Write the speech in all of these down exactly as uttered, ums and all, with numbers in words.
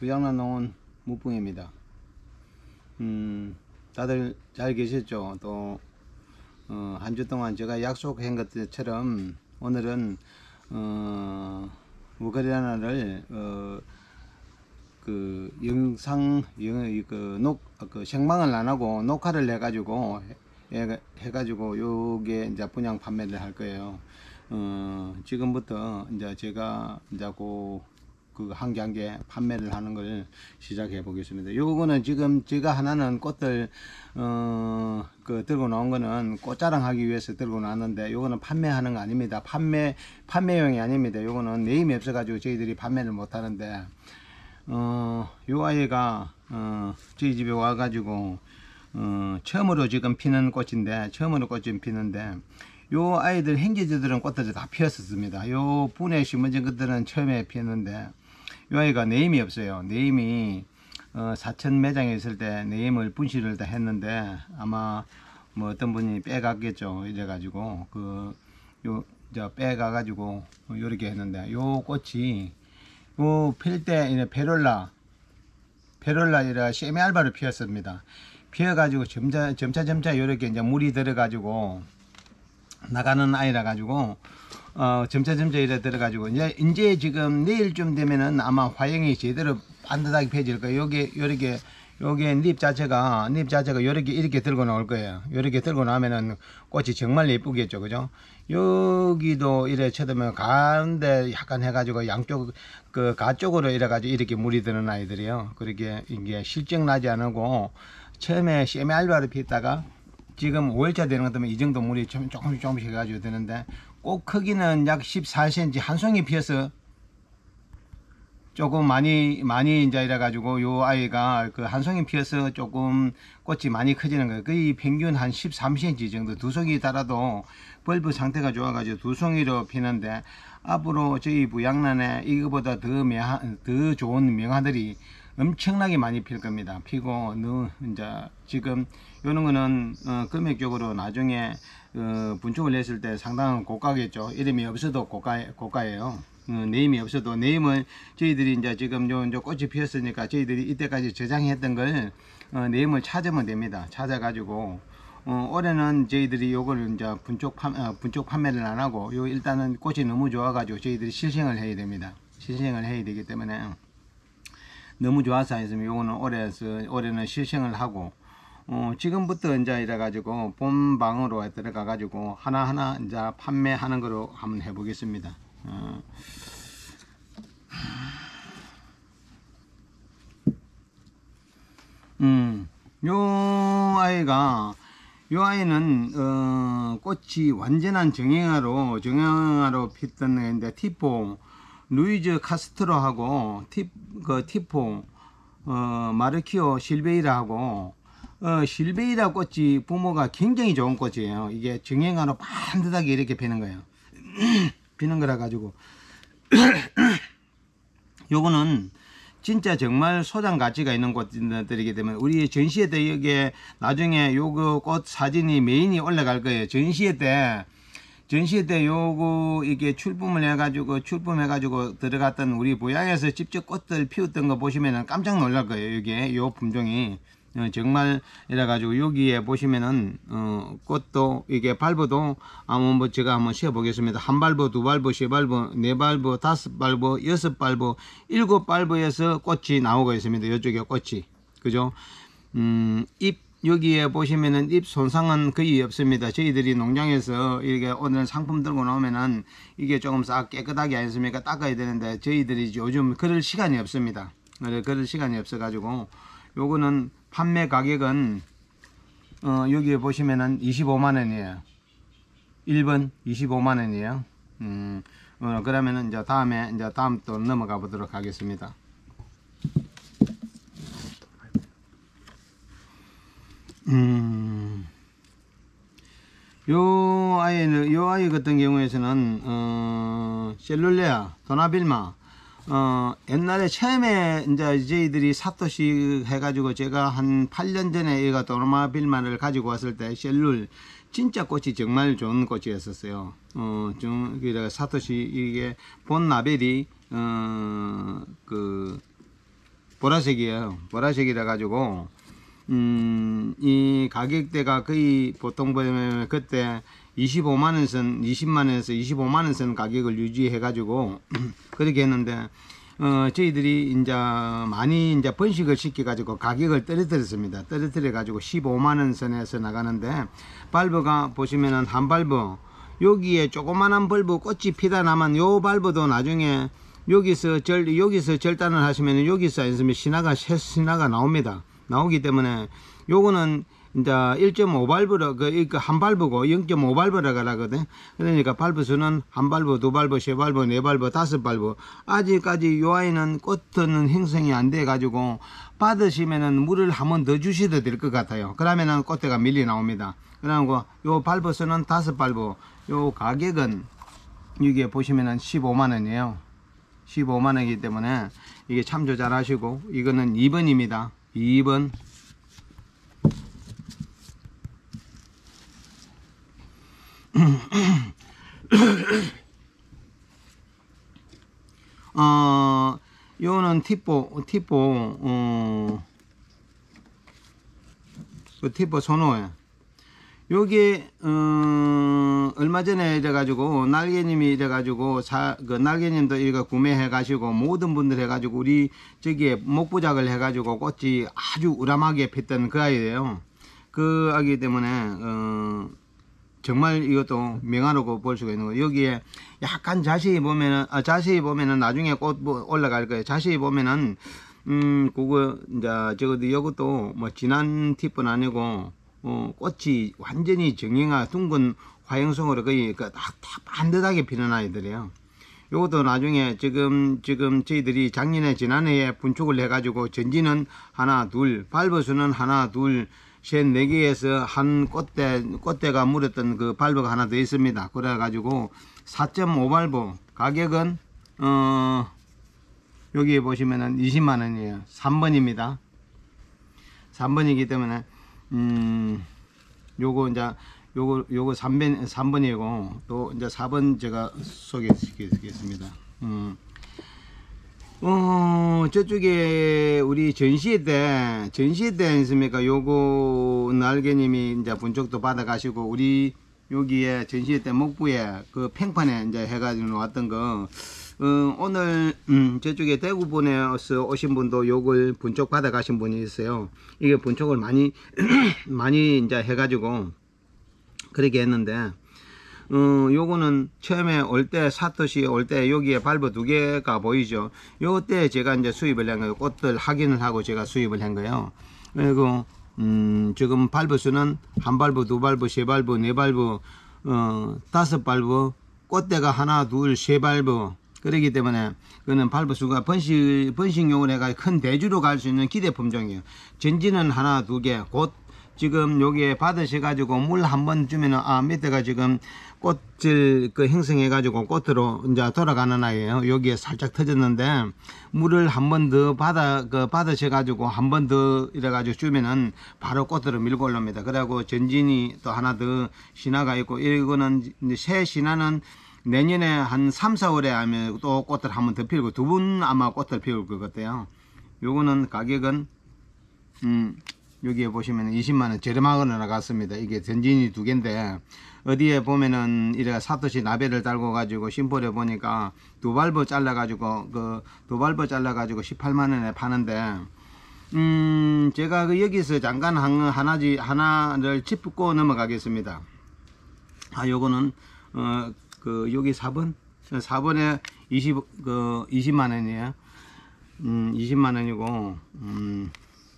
부양란 농원 무풍입니다. 음, 다들 잘 계셨죠? 또, 어, 한 주 동안 제가 약속한 것처럼 오늘은, 어, 우크라이나를, 어, 그, 영상, 영, 그, 녹, 그, 생방을 안 하고 녹화를 해가지고, 해, 해가지고, 요게 이제 분양 판매를 할 거예요. 어, 지금부터 이제 제가 이제 그, 그 한 개 한 개 판매를 하는 걸 시작해 보겠습니다. 요거는 지금 제가 하나는 꽃들 어 그 들고 나온 거는 꽃 자랑하기 위해서 들고 나왔는데 요거는 판매하는 거 아닙니다. 판매 판매용이 아닙니다. 요거는 네임이 없어 가지고 저희들이 판매를 못 하는데 어 요 아이가 어 저희 집에 와 가지고 어 처음으로 지금 피는 꽃인데 처음으로 꽃이 피는데 요 아이들 행기지들은 꽃들이 다 피었었습니다. 요 분에 심어진 것들은 처음에 피었는데 요 아이가 네임이 없어요. 네임이 어, 사천 매장에 있을 때 네임을 분실을 다 했는데 아마 뭐 어떤 분이 빼갔겠죠. 이래가지고 그 요 저 빼가가지고 요렇게 했는데 요 꽃이 요 필 때 이제 베롤라 베롤라이라 세미알바로 피었습니다. 피어가지고 점차 점차 점차 요렇게 이제 물이 들어가지고 나가는 아이라 가지고 어 점차 점차 이래 들어가지고 이제 이제 지금 내일쯤 되면은 아마 화형이 제대로 반듯하게 펴질 거예요. 요게 요렇게 요게 잎 자체가 잎 자체가 요렇게 이렇게 들고 나올 거예요. 요렇게 들고 나면은 꽃이 정말 예쁘겠죠, 그죠? 여기도 이래 쳐다보면 가운데 약간 해가지고 양쪽 그 가쪽으로 이래 가지고 이렇게 물이 드는 아이들이요. 그렇게 이게 실증 나지 않고 처음에 세미알바로 피다가 지금 오일차 되는 것 때문에 이 정도 물이 조금씩 조금씩 해가지고 되는데 꽃 크기는 약 십사 센티미터 한 송이 피어서 조금 많이 많이 이제 이래 가지고 요 아이가 그 한 송이 피어서 조금 꽃이 많이 커지는 거예요. 거의 평균 한 십삼 센티미터 정도 두 송이 달아도 벌브 상태가 좋아 가지고 두 송이로 피는데 앞으로 저희 부양란에 이거보다 더 명화, 더 좋은 명화들이 엄청나게 많이 필 겁니다. 피고 너 이제 지금 요런 거는 어, 금액적으로 나중에 어, 분촉을 했을 때 상당한 고가겠죠. 이름이 없어도 고가 고가예요. 어, 네임이 없어도 네임을 저희들이 이제 지금 요, 요 꽃이 피었으니까 저희들이 이때까지 저장했던 걸 어, 네임을 찾으면 됩니다. 찾아가지고 어, 올해는 저희들이 요거를 이제 분촉 판 어, 분촉 판매를 안 하고 요 일단은 꽃이 너무 좋아가지고 저희들이 실생을 해야 됩니다. 실생을 해야 되기 때문에. 너무 좋아서 했으면 요거는 올해서 올해는 실생을 하고 어 지금부터 이제 이래 가지고 본방으로 들어가 가지고 하나하나 이제 판매하는 거로 한번 해 보겠습니다. 어. 음, 요 아이가 요 아이는 어 꽃이 완전한 정형화로 정형화로 피었던 애인데 티포 루이즈 카스트로하고 티, 그 티포 어, 마르키오 실베이라하고 어, 실베이라 꽃이 부모가 굉장히 좋은 꽃이에요. 이게 정형화로 반듯하게 이렇게 피는 거예요. 피는 거라 가지고 요거는 진짜 정말 소장 가치가 있는 꽃들이기 때문에 우리 전시회 때 여기에 나중에 요거 꽃 사진이 메인이 올라갈 거예요. 전시회 때 전시회 때 요거 이게 출품을 해가지고 출품해가지고 들어갔던 우리 고향에서 직접 꽃들 피웠던 거 보시면은 깜짝 놀랄 거예요. 이게 요 품종이 어, 정말 이래가지고 여기에 보시면은 어, 꽃도 이게 발버도 한번 뭐 제가 한번 세어 보겠습니다. 한 발버, 두 발버, 세 발버, 네 발버, 다섯 발버, 여섯 발버, 일곱 발버에서 꽃이 나오고 있습니다. 이쪽에 꽃이 그죠? 음, 잎 여기에 보시면은 잎 손상은 거의 없습니다. 저희들이 농장에서 이렇게 오늘 상품 들고 나오면은 이게 조금 싹 깨끗하게 아니습니까? 닦아야 되는데 저희들이 요즘 그럴 시간이 없습니다. 그럴 시간이 없어 가지고 요거는 판매 가격은 어 여기에 보시면은 이십오만 원이에요. 일 번 이십오만 원이에요. 음, 어, 그러면은 이제 다음에 이제 다음 또 넘어가 보도록 하겠습니다. 음, 요 아이는, 요 아이 같은 경우에서는, 어, 셀룰레아, 도나빌마, 어, 옛날에 처음에 이제 저희들이 사토시 해가지고 제가 한 팔 년 전에 얘가 도나빌마를 가지고 왔을 때 셀룰, 진짜 꽃이 정말 좋은 꽃이었었어요. 어, 좀, 그, 사토시, 이게 본 라벨이, 어, 그, 보라색이에요. 보라색이라 가지고 음, 이 가격대가 거의 보통 보면 그때 이십오만 원 선, 이십만 원에서 이십오만 원 선 가격을 유지해 가지고 그렇게 했는데 어, 저희들이 이제 많이 이제 번식을 시켜 가지고 가격을 떨어뜨렸습니다. 떨어뜨려 가지고 십오만 원 선에서 나가는데, 발버가 보시면은 한 발버, 여기에 조그만한 벌브 꽃이 피다 나면 요 발버도 나중에 여기서 절 여기서 절단을 하시면 여기서 있으면 신화가 새 신화가 나옵니다. 나오기 때문에 요거는 이제 일 점 오 발브로 그 한 발브고 영 점 오 발브라고 하거든. 그러니까 발브 수는 한 발브, 두 발브, 세 발브, 네 발브, 다섯 발브. 아직까지 요 아이는 꽃은 형성이 안 돼 가지고 받으시면은 물을 한번 더 주셔도 될 것 같아요. 그러면은 꽃대가 밀리 나옵니다. 그리고 요 발브 수는 다섯 발브. 요 가격은 이게 보시면은 십오만 원이에요. 십오만 원이기 때문에 이게 참조 잘 하시고, 이거는 이 번입니다. 이 번. 어, 요는 티포, 티포, 어, 그 티포 손호에. 요게, 어, 얼마 전에 이래가지고, 날개님이 이래가지고, 사, 그 날개님도 이거 구매해가지고, 모든 분들 해가지고, 우리, 저기에 목부작을 해가지고, 꽃이 아주 우람하게 폈던 그 아이예요. 그 아기 때문에, 어, 정말 이것도 명화라고 볼 수가 있는 거예요. 여기에 약간 자세히 보면은, 아, 자세히 보면은 나중에 꽃 뭐 올라갈 거예요. 자세히 보면은, 음, 그거, 이제, 저것도, 이것도 뭐, 진한 티프는 아니고, 어, 꽃이 완전히 정형화, 둥근 화형성으로 거의 그 딱, 딱 반듯하게 피는 아이들이에요. 요것도 나중에 지금, 지금 저희들이 작년에, 지난해에 분촉을 해가지고, 전지는 하나, 둘, 발버수는 하나, 둘, 셋, 네 개에서 한 꽃대, 꽃대가 물었던 그 발버가 하나 더 있습니다. 그래가지고 사 점 오 발버, 가격은, 어, 여기 보시면은 이십만 원이에요. 삼 번입니다. 삼 번이기 때문에, 음, 요거 이제, 요거, 요거 삼 번, 삼 번이고, 또 이제 사 번 제가 소개시키겠습니다. 음. 어, 저쪽에 우리 전시회 때, 전시회 때 있습니까? 요거 날개님이 이제 분촉도 받아가시고, 우리 여기에 전시회 때 목부에 그 팽판에 이제 해가지고 놓았던 거, 어, 오늘, 음, 저쪽에 대구분에서 오신 분도 요걸 분촉 받아가신 분이 있어요. 이게 분촉을 많이, 많이 이제 해가지고, 그렇게 했는데, 어, 요거는 처음에 올 때, 사토시 올 때 여기에 발버 두 개가 보이죠. 요때 제가 이제 수입을 한 거예요. 꽃들 확인을 하고 제가 수입을 한 거예요. 그리고, 음, 지금 발버 수는 한 발버, 두 발버, 세 발버, 네 발버, 어, 다섯 발버, 꽃대가 하나, 둘, 세 발버. 그렇기 때문에, 그는 발버 수가 번식, 번식용을 해가 큰 대주로 갈 수 있는 기대 품종이에요. 전지는 하나, 두 개, 곧, 지금 여기에 받으셔가지고 물 한 번 주면은, 아, 밑에가 지금 꽃을 그 형성해가지고 꽃으로 이제 돌아가는 아이예요. 여기에 살짝 터졌는데, 물을 한 번 더 받아, 그 받으셔가지고 한 번 더 이래가지고 주면은 바로 꽃으로 밀고 올라옵니다. 그래갖고 전진이 또 하나 더 신화가 있고, 이거는 이제 새 신화는 내년에 한 삼, 사월에 하면 또 꽃을 한 번 더 피우고, 두 분 아마 꽃을 피울 것 같아요. 요거는 가격은, 음, 여기에 보시면 이십만 원 저렴하게 나갔습니다. 이게 전진이 두 개인데, 어디에 보면은 이래가 사토시 나베를 달고 가지고 심볼에 보니까 두 발버 잘라 가지고 그 두 발버 잘라 가지고 십팔만 원에 파는데, 음, 제가 그 여기서 잠깐 한 하나지 하나를 짚고 넘어가겠습니다. 아, 요거는 어 그 여기 사 번 사 번에 이십 그 이십만 원이에요. 음, 이십만 원이고, 음,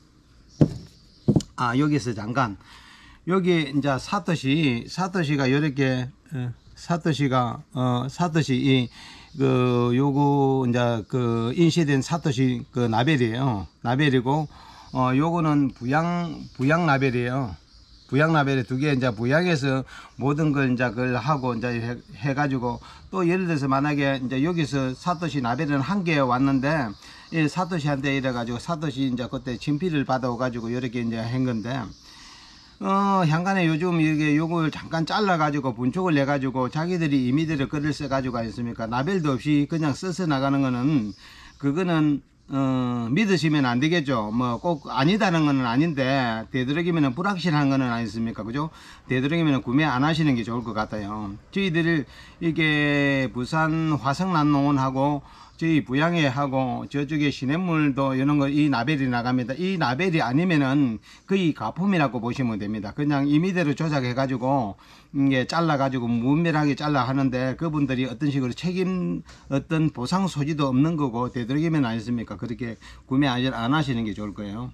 아, 여기서 잠깐, 여기 이제 사토시, 사토시가 이렇게, 사토시가, 어, 사토시, 이, 그, 요거, 이제 그, 인쇄된 사토시 그 라벨이에요. 라벨이고, 어, 요거는 부양, 부양 라벨이에요. 부양 라벨에 두 개, 이제 부양에서 모든 걸 이제 그걸 하고 이제 해, 해가지고, 또 예를 들어서 만약에 이제 여기서 사토시 라벨은 한 개 왔는데, 이 사토시한테 이래가지고 사토시 이제 그때 진피를 받아가지고 이렇게 이제 한 건데, 어, 향간에 요즘 이게 요걸 잠깐 잘라가지고 분촉을 내가지고 자기들이 이미들을 글을 써가지고 있습니까? 라벨도 없이 그냥 써서 나가는 거는, 그거는, 어, 믿으시면 안 되겠죠. 뭐 꼭 아니다는 건 아닌데 되도록이면 불확실한 거는 아니습니까? 그죠? 되도록이면 구매 안 하시는 게 좋을 것 같아요. 저희들 이게 부산 화성난농원하고 저희 부양회하고 저쪽에 시냇물도 이런 거 이 나벨이 나갑니다. 이 나벨이 아니면은 거의 가품이라고 보시면 됩니다. 그냥 임의대로 조작해 가지고 이게 잘라 가지고 무분별하게 잘라 하는데 그분들이 어떤 식으로 책임 어떤 보상 소지도 없는 거고 되도록이면 아니습니까? 그렇게 구매 안 하시는 게 좋을 거예요.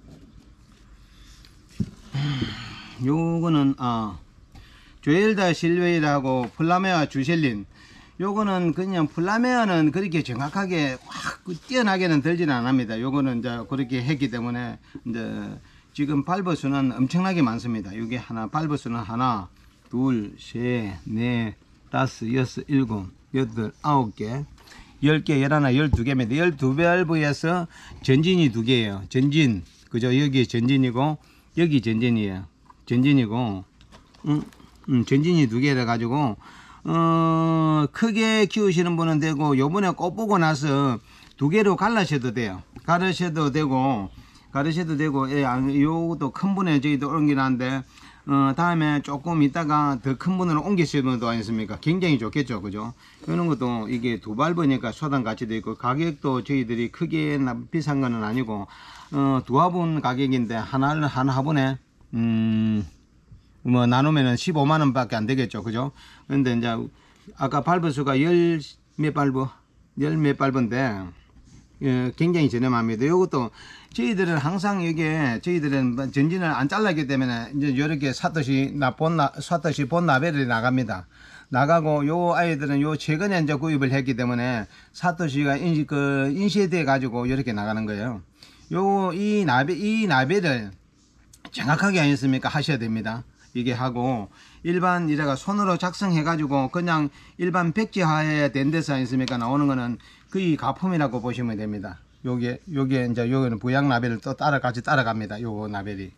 요거는 아 조엘다 실웨이라고 플라메와 주셀린, 요거는 그냥 플라메어는 그렇게 정확하게 확 뛰어나게는 들지는 않습니다. 요거는 이제 그렇게 했기 때문에 이제 지금 발버 수는 엄청나게 많습니다. 여기 하나 발버 수는 하나, 둘, 셋, 넷, 다섯, 여섯, 일곱, 여덟, 아홉 개, 열 개, 열하나, 열두 개입니다. 열두 발버에서 전진이 두 개예요. 전진, 그죠? 여기 전진이고 여기 전진이에요. 전진이고, 음, 음, 전진이 두 개라 가지고. 어, 크게 키우시는 분은 되고, 요번에 꽃 보고 나서 두 개로 갈라셔도 돼요. 갈으셔도 되고, 갈으셔도 되고, 예, 요것도 큰 분에 저희도 옮기는데, 어, 다음에 조금 있다가 더 큰 분으로 옮기시는 분도 아니습니까? 굉장히 좋겠죠. 그죠? 이런 것도 이게 두 발버니까 소당 가치도 있고, 가격도 저희들이 크게 비싼 거는 아니고, 어, 두 화분 가격인데, 하나는 한 화분에, 음, 뭐 나누면은 십오만 원 밖에 안 되겠죠. 그죠? 근데 이제 아까 발버수가 열 몇 발버 열 몇 발버인데 예, 굉장히 저렴합니다. 이것도 저희들은 항상 이게 저희들은 전진을 안 잘랐기 때문에 이제 이렇게 사듯이 나본 사듯이 본 나벨이 나갑니다. 나가고 요 아이들은 요 최근에 이제 구입을 했기 때문에 사토시가 인시 그 인쇄돼 가지고 이렇게 나가는 거예요. 요 이 나벨 이 나벨을 정확하게 아니었습니까? 하셔야 됩니다. 이게 하고 일반 이래가 손으로 작성해 가지고 그냥 일반 백지화에 된 데서 아니습니까? 나오는 거는 거의 가품이라고 보시면 됩니다. 요게 요게 이제 요거는 부양 나벨을 또 따라 같이 따라갑니다. 요 나벨이.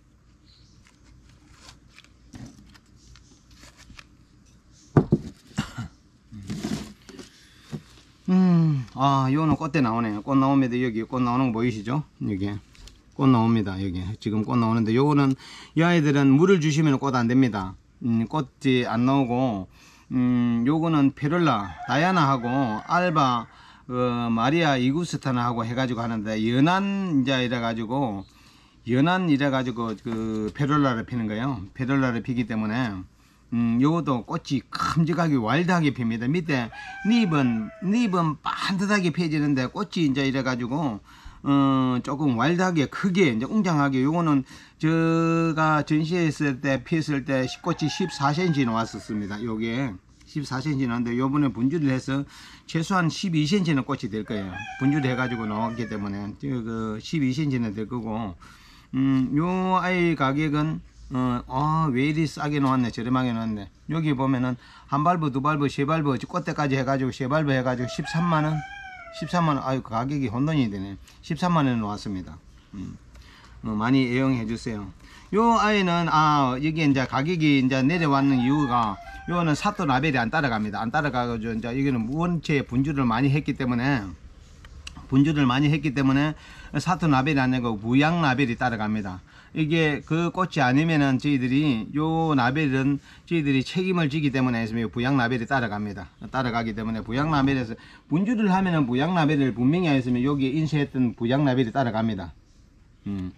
음, 아, 요거는 꽃대 나오네요. 꽃 나옵니다. 여기 꽃 나오는 거 보이시죠? 여기. 꽃 나옵니다. 여기 지금 꽃 나오는데 요거는 이 아이들은 물을 주시면 꽃 안 됩니다. 음, 꽃이 안 나오고 음, 요거는 페룰라 다이아나하고 알바 어, 마리아 이구스타나하고 해가지고 하는데 연한 이제 이래 가지고 연한 이래 가지고 그 페룰라를 피는 거예요. 페룰라를 피기 때문에 음, 요것도 꽃이 큼직하게 와일드하게 핍니다. 밑에 잎은 잎은 반듯하게 펴지는데 꽃이 이제 이래 가지고 어, 조금 와일드하게 크게 이제 웅장하게 요거는 제가 전시했을 때 피했을 때 꽃이 십사 센티미터 나왔었습니다. 요게 십사 센티미터 나왔는데 요번에 분주를 해서 최소한 십이 센티미터는 꽃이 될 거예요. 분주를 해가지고 나왔기 때문에 그 십이 센티미터는 될 거고 음, 요 아이 가격은 어, 아, 왜 이리 싸게 나왔네, 저렴하게 나왔네. 여기 보면은 한 발부, 두 발부, 세 발부, 꽃대까지 해가지고 세 발부 해가지고 십삼만 원. 십삼만 원, 아유, 가격이 혼돈이 되네. 십삼만 원 나왔습니다. 음, 어, 많이 애용해 주세요. 요 아이는, 아, 여기 이제 가격이 이제 내려왔는 이유가, 요거는 사토 라벨이 안 따라갑니다. 안 따라가가지고, 이제 여기는 원체 분주를 많이 했기 때문에, 분주를 많이 했기 때문에, 사토 라벨이 아니고 부양 라벨이 따라갑니다. 이게 그 꽃이 아니면은 저희들이 요 라벨은 저희들이 책임을 지기 때문에 했으면 부양 라벨이 따라갑니다. 따라가기 때문에 부양 라벨에서 분주를 하면은 부양 라벨을 분명히 했으면 여기 인쇄했던 부양 라벨이 따라갑니다. 음.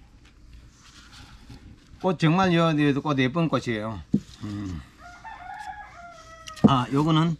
꽃 정말 요, 꽃 예쁜 꽃이에요. 음. 아, 요거는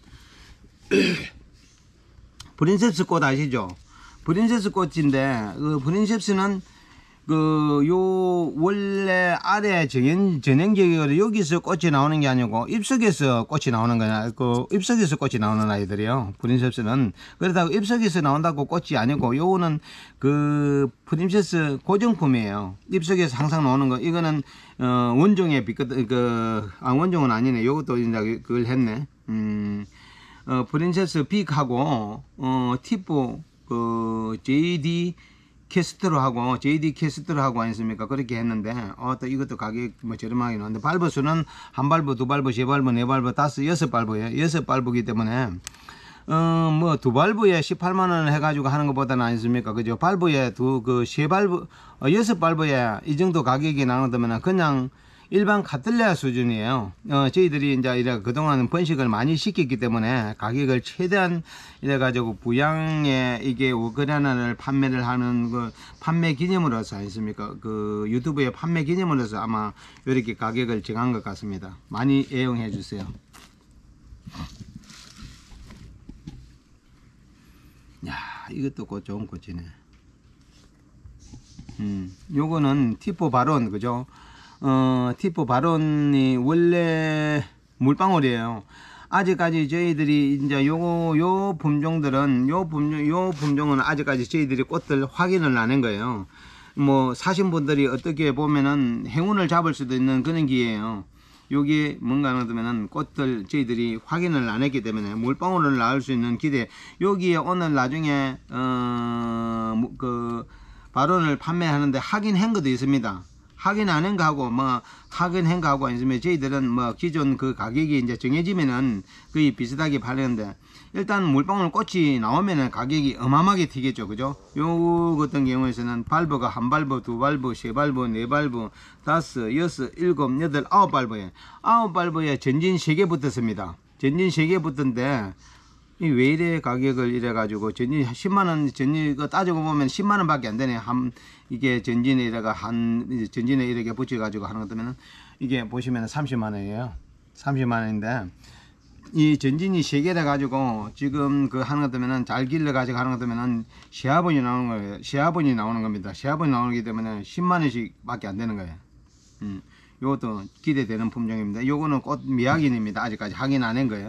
프린세스 꽃 아시죠? 프린세스 꽃인데 그 프린세스는 그 요 원래 아래 전형 전형적으로 여기서 꽃이 나오는 게 아니고 잎속에서 꽃이 나오는 거냐, 그 잎속에서 꽃이 나오는 아이들이요. 프린세스는 그러다가 잎속에서 나온다고 꽃이 아니고 요거는 그 프린세스 고정품이에요. 잎속에서 항상 나오는 거. 이거는 어 원종에 비거든 그 아, 원종은 아니네. 요것도 이제 그걸 했네. 음, 어 프린세스 빅하고 어 티포 그 제이디 캐스트로 하고 제이디 캐스트로 하고 아니습니까? 그렇게 했는데 어 또 이것도 가격 뭐 저렴하게 나왔는데 발버수는 한 발버, 두 발버, 세 발버, 네 발버, 다섯, 여섯 발버예요. 여섯 발버기 때문에 어, 뭐, 두 발부에 십팔만 원 해가지고 하는 것보다는 아니습니까? 그죠? 발부에 두, 그, 세 발부, 어, 여섯 발부에 이 정도 가격이 나오면 그냥 일반 카틀레아 수준이에요. 어, 저희들이 이제 이래 그동안 번식을 많이 시켰기 때문에 가격을 최대한 이래가지고 부양에 이게 오그라나를 판매를 하는 그 판매 기념으로서 아니습니까? 그 유튜브에 판매 기념으로서 아마 이렇게 가격을 정한 것 같습니다. 많이 애용해 주세요. 야, 이것도 꽃 좋은 꽃이네. 음, 요거는 티포 바론, 그죠? 어, 티포 바론이 원래 물방울이에요. 아직까지 저희들이 이제 요거, 요 품종들은, 요 품종, 요 품종은 아직까지 저희들이 꽃들 확인을 안 한 거예요. 뭐, 사신 분들이 어떻게 보면은 행운을 잡을 수도 있는 그런 기회예요. 여기 뭔가 하면은 꽃들 저희들이 확인을 안 했기 때문에 물방울을 낳을 수 있는 기대. 여기에 오늘 나중에 어 그 발원을 판매하는데 확인한 것도 있습니다. 확인 안 한 거하고 뭐 확인한 거하고 있으면 저희들은 뭐 기존 그 가격이 이제 정해지면은 거의 비슷하게 팔리는데, 일단 물방울 꽃이 나오면은 가격이 어마어마하게 튀겠죠, 그죠? 요 같은 경우에서는 발브가 한 발브, 두 발브, 세 발브, 네 발브, 다섯, 여섯, 일곱, 여덟, 아홉 발브에 아홉 발브에 전진 세 개 붙었습니다. 전진 세 개 붙던데 이 왜 이래 가격을 이래 가지고 전진 십만 원, 전진 이거 따지고 보면 십만 원 밖에 안 되네. 한 이게 전진에 이래가 한 전진에 이렇게 붙여 가지고 하는 것들은 이게 보시면 삼십만 원이에요. 삼십만 원인데 이 전진이 세 개라 가지고 지금 그 하는 것 때문에 잘 길러 가지고 하는 것 때문에 시합원이 나오는 거예요. 시합원이 나오는 겁니다. 시합원이 나오기 때문에 십만 원씩 밖에 안 되는 거예요. 음, 요것도 기대되는 품종입니다. 요거는 꽃 미확인입니다. 아직까지 확인 안 한 거예요.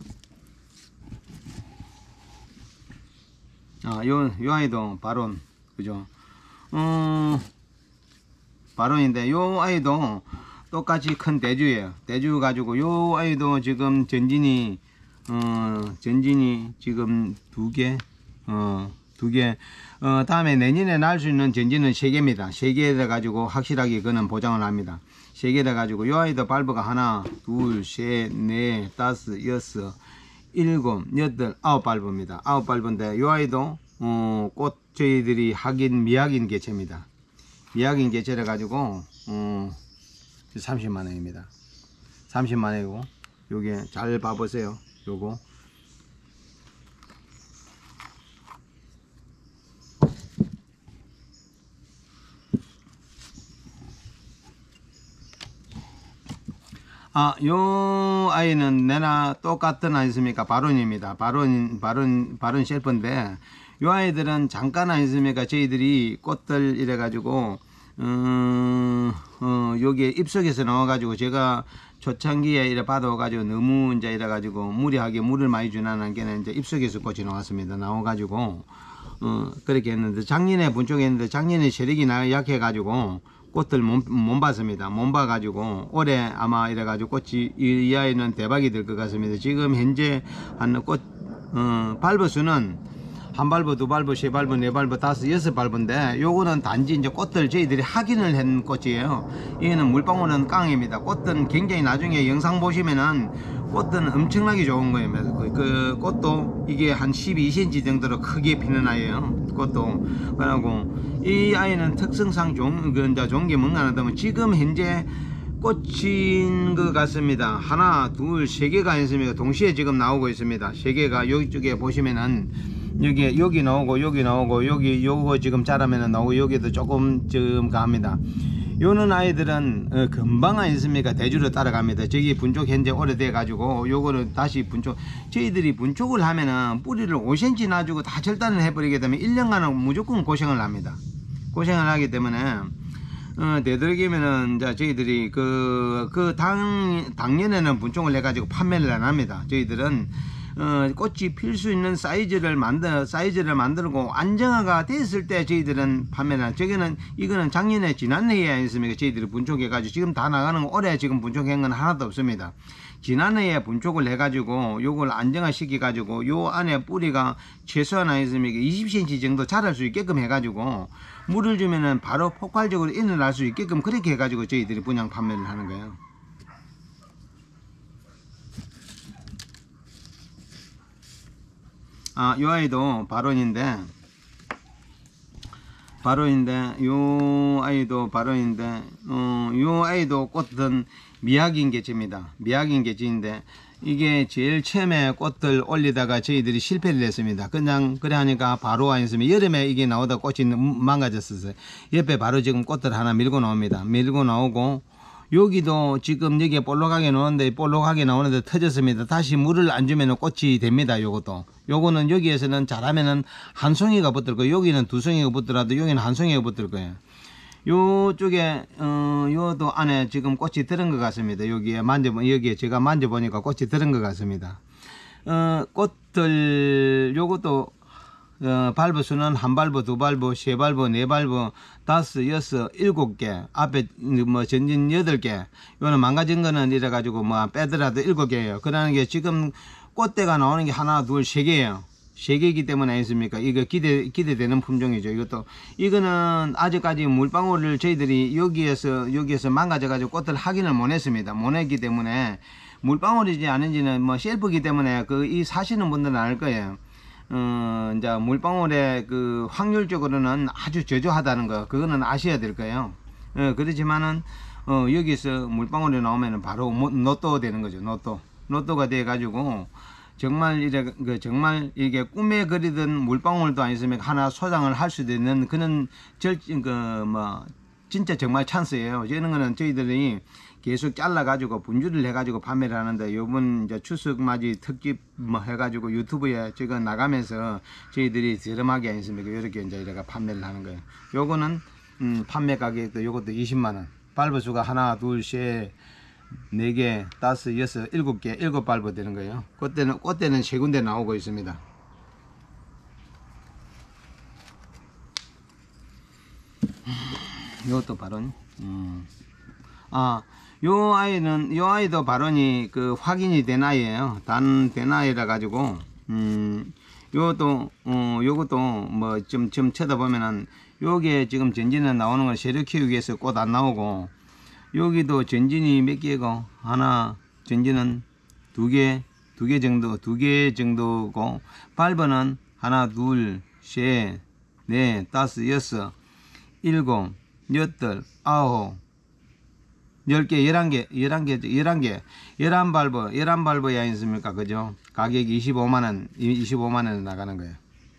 아, 요, 요 아이도 바론, 그죠? 음, 바론인데, 요 아이도 똑같이 큰 대주예요. 대주 가지고, 요 아이도 지금 전진이, 어, 전진이 지금 두 개, 어, 두 개, 어, 다음에 내년에 날 수 있는 전진은 세 개입니다. 세 개를 가지고 확실하게 그는 보장을 합니다. 세 개를 가지고, 요 아이도 발브가 하나, 둘, 셋, 넷, 다섯, 여섯, 일곱, 여덟, 아홉 발브입니다. 아홉 발브인데 요 아이도 어, 꽃 저희들이 확인 미확인 개체입니다. 미확인 개체를 가지고 어, 삼십만 원입니다. 삼십만 원이고 요게 잘 봐보세요. 요거 아, 요 아이는 내나 똑같은 아니습니까? 바론입니다. 바론, 바론, 바론 쉘프인데, 요 아이들은 잠깐 아니습니까? 저희들이 꽃들 이래가지고, 음, 어, 여기에 입속에서 나와가지고, 제가 초창기에 이래 받아가지고, 너무 이제 이래가지고, 무리하게 물을 많이 주나는 게는 이제 입속에서 꽃이 나왔습니다. 나와가지고, 어, 그렇게 했는데, 작년에 분촉했는데, 작년에 세력이 나 약해가지고, 꽃들 못, 못 봤습니다. 못 봐가지고 올해 아마 이래가지고 꽃이 이, 이 아이는 대박이 될 것 같습니다. 지금 현재 한 꽃 어, 발브 수는 한 발브, 두 발브, 세 발브, 네 발브, 다섯, 여섯 발브인데 요거는 단지 이제 꽃들 저희들이 확인을 한 꽃이에요. 이거는 물방울은 깡입니다. 꽃은 굉장히 나중에 영상 보시면은 꽃은 엄청나게 좋은 거예요. 그, 그 꽃도 이게 한 십이 센티미터 정도로 크게 피는 아이예요. 꽃도. 그리고 이 아이는 특성상 좋은, 그, 이제 좋은 게 뭔가 하면 지금 현재 꽃인 것 같습니다. 하나, 둘, 세 개가 있습니다. 동시에 지금 나오고 있습니다. 세 개가 여기쪽에 보시면은 여기, 여기 나오고, 여기 나오고, 여기, 요거 지금 자라면은 나오고, 여기도 조금 좀 갑니다. 요는 아이들은 어, 금방 아니습니까? 대주로 따라갑니다. 저기 분촉 현재 오래돼 가지고 요거는 다시 분촉, 저희들이 분촉을 하면은 뿌리를 오 센티미터 놔주고 다 절단을 해버리게 되면 일 년간은 무조건 고생을 합니다. 고생을 하기 때문에 어, 되도록이면은 이제 저희들이 그, 그 당, 당년에는 분촉을 해가지고 판매를 안 합니다. 저희들은 어, 꽃이 필 수 있는 사이즈를 만들, 사이즈를 만들고 안정화가 됐을 때 저희들은 판매를, 저기는, 이거는 작년에 지난해에 있습니까? 저희들이 분촉해가지고 지금 다 나가는 거, 올해 지금 분촉한 건 하나도 없습니다. 지난해에 분촉을 해가지고 요걸 안정화 시켜가지고 요 안에 뿌리가 최소한 아니습니까? 이십 센티미터 정도 자랄 수 있게끔 해가지고 물을 주면은 바로 폭발적으로 일어날 수 있게끔 그렇게 해가지고 저희들이 분양 판매를 하는 거예요. 아, 요 아이도 발원인데, 발원인데, 요 아이도 발원인데, 어, 요 아이도 꽃은 미학인 개체입니다. 미학인 개체인데, 이게 제일 처음에 꽃들 올리다가 저희들이 실패를 했습니다. 그냥 그래 하니까 바로 아니었으면 여름에 이게 나오다 꽃이 망가졌었어요. 옆에 바로 지금 꽃들 하나 밀고 나옵니다. 밀고 나오고, 여기도 지금 여기에 볼록하게 나오는데 볼록하게 나오는데 터졌습니다. 다시 물을 안 주면 꽃이 됩니다. 요것도 요거는 여기에서는 잘하면은 한 송이가 붙을 거예요. 여기는 두 송이가 붙더라도 여기는 한 송이가 붙을 거예요. 요쪽에 어 요도 안에 지금 꽃이 들은 것 같습니다. 여기에 만져 여기에 제가 만져보니까 꽃이 들은 것 같습니다. 어 꽃들 요것도 어, 발부 수는 한 발부, 두 발부, 세 발부, 네 발부, 다섯, 여섯, 일곱 개, 앞에 뭐 전진 여덟 개, 요는 망가진 거는 이래가지고 뭐 빼더라도 일곱 개예요. 그러는 게 지금 꽃대가 나오는 게 하나, 둘, 세 개예요. 세 개이기 때문에 아니습니까? 이거 기대, 기대되는 품종이죠. 이것도, 이거는 아직까지 물방울을 저희들이 여기에서, 여기에서 망가져가지고 꽃을 확인을 못 했습니다. 못 했기 때문에 물방울이지 않은지는 뭐 셀프기 때문에 그 이 사시는 분들은 알 거예요. 어, 이제 물방울의 그 확률적으로는 아주 저조하다는 거, 그거는 아셔야 될 거예요. 어, 그렇지만은, 어, 여기서 물방울이 나오면은 바로 노또 되는 거죠. 노또. 노또가 돼가지고, 정말 이래, 그, 정말 이게 꿈에 그리던 물방울도 아니으면 하나 소장을 할 수도 있는 그런 절, 그, 뭐, 진짜 정말 찬스예요. 이런 거는 저희들이 계속 잘라가지고 분주를 해가지고 판매를 하는데, 요번 이제 추석맞이 특집 뭐 해가지고 유튜브에 제가 나가면서 저희들이 저렴하게 아니습니까? 이렇게 이제 이래가 판매를 하는 거예요. 요거는, 음, 판매 가격도 요것도 이십만 원. 발부수가 하나, 둘, 셋, 네 개, 다섯, 여섯, 일곱 개, 일곱 발부 되는 거예요. 그때는, 그때는 세 군데 나오고 있습니다. 요것도 발언. 음. 아, 요 아이는, 요 아이도 발언이 그 확인이 된 아이예요. 단 된 아이라 가지고, 음, 요것도, 어, 요것도 뭐 좀, 좀 쳐다보면은, 요게 지금 전진에 나오는 건 세력 키우기 위해서 꽃 안 나오고, 여기도 전진이 몇 개고, 하나, 전진은 두 개, 두 개 정도, 두 개 정도고, 발번은 하나, 둘, 셋, 넷, 다섯, 여섯, 일곱, 여덟, 아홉, 열 개, 열한 개, 열한 개, 열한 개, 열한 발버, 열한 발버이 아니습니까? 그죠? 가격이 이십오만 원, 이십오만 원 나가는 거예요.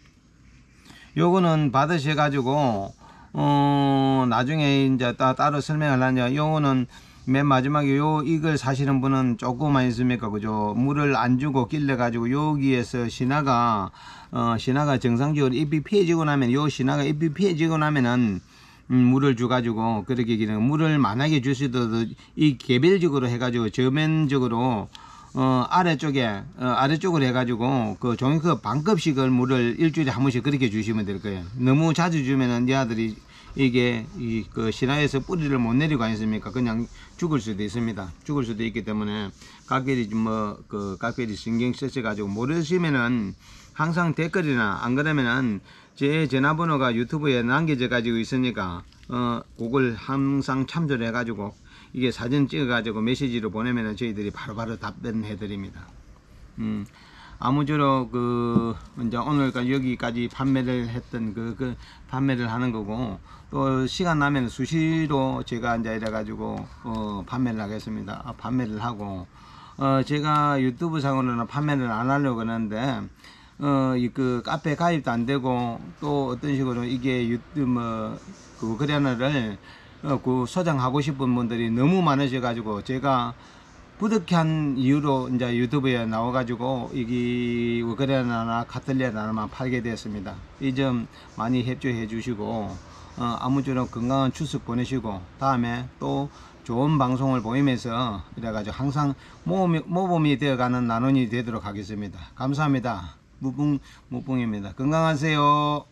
요거는 받으셔가지고, 어, 나중에 이제 따, 따로 설명을 하냐. 요거는 맨 마지막에 요, 이걸 사시는 분은 조금 아니습니까? 그죠? 물을 안 주고 길러가지고 여기에서 신화가, 어, 신화가 정상적으로 잎이 피해지고 나면, 요 신화가 잎이 피해지고 나면은, 음, 물을 줘가지고 그렇게 기는 물을 만약에 주시더라도 이 개별적으로 해가지고 저면적으로 어 아래쪽에 어, 아래쪽으로 해가지고 그 종이컵 반컵씩을 물을 일주일에 한 번씩 그렇게 주시면 될 거예요. 너무 자주 주면은 얘들이 이게 이 그 신화에서 뿌리를 못 내리고 아니습니까? 그냥 죽을 수도 있습니다. 죽을 수도 있기 때문에 각별히 뭐 그 각별히 신경 쓰셔 가지고 모르시면은 항상 댓글이나 안 그러면은 제 전화번호가 유튜브에 남겨져 가지고 있으니까 어 그걸 항상 참조를 해 가지고 이게 사진 찍어 가지고 메시지로 보내면은 저희들이 바로바로 답변해 드립니다. 음 아무쪼록 그 이제 오늘까지 여기까지 판매를 했던 그, 그 판매를 하는 거고, 또 시간 나면 수시로 제가 이제 이래 가지고 어 판매를 하겠습니다. 아, 판매를 하고 어 제가 유튜브 상으로는 판매를 안 하려고 하는데 어, 이, 그, 카페 가입도 안 되고, 또 어떤 식으로 이게 유튜브, 뭐, 그, 거래하나를, 어, 그, 소장하고 싶은 분들이 너무 많으셔가지고, 제가 부득이한 이유로 이제 유튜브에 나와가지고, 이게, 거래하나나 카틀리아나만 팔게 되었습니다. 이 점 많이 협조해 주시고, 어, 아무쪼록 건강한 추석 보내시고, 다음에 또 좋은 방송을 보이면서, 이래가지고 항상 모범이, 모범이 되어가는 나눔이 되도록 하겠습니다. 감사합니다. 무붕, 무붕입니다. 건강하세요.